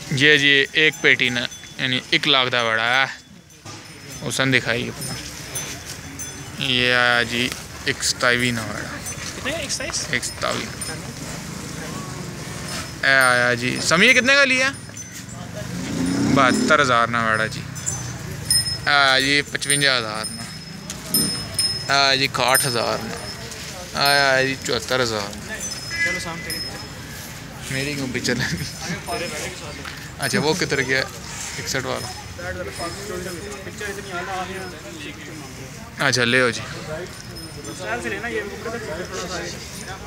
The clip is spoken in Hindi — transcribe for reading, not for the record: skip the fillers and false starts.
ये जी एक पेटी ना यानी 1 लाख का बड़ा है उसने दिखाई अपना। ये आया जी 127 ना बड़ा 127 आया जी। समी कितने का लिया? 72,000 ना बड़ा जी। आया जी 55,000 ना। आया जी 60,000 ना। आया जी 74,000। मेरी क्यों पिक्चर लगी? अच्छा वो किधर गया 61 वाला? अच्छा ले जी।